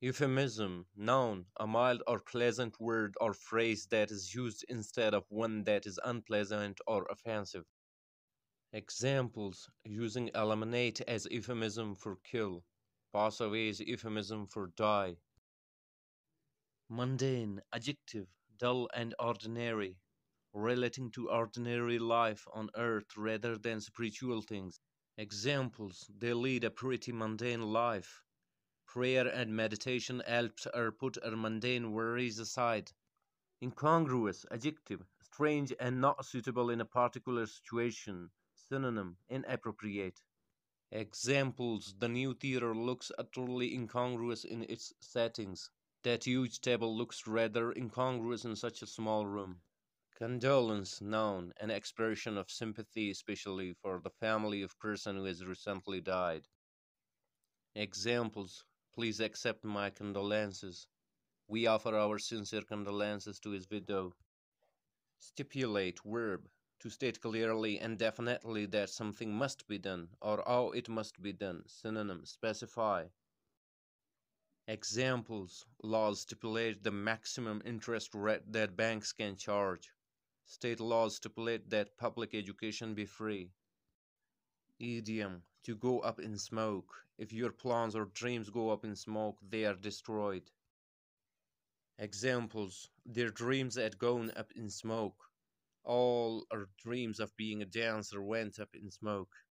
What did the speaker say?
Euphemism, noun, a mild or pleasant word or phrase that is used instead of one that is unpleasant or offensive. Examples: using eliminate as euphemism for kill, pass away as euphemism for die. Mundane, adjective, dull and ordinary, relating to ordinary life on earth rather than spiritual things. Examples: they lead a pretty mundane life. Prayer and meditation helps her put her mundane worries aside. Incongruous, adjective, strange and not suitable in a particular situation. Synonym, inappropriate. Examples: the new theater looks utterly incongruous in its settings. That huge table looks rather incongruous in such a small room. Condolence, noun, an expression of sympathy, especially for the family of person who has recently died. Examples: please accept my condolences. We offer our sincere condolences to his widow. Stipulate, verb, to state clearly and definitely that something must be done or how it must be done. Synonym, specify. Examples: laws stipulate the maximum interest rate that banks can charge. State laws stipulate that public education be free. Idiom, to go up in smoke. If your plans or dreams go up in smoke, they are destroyed. Examples: their dreams had gone up in smoke. All our dreams of being a dancer went up in smoke.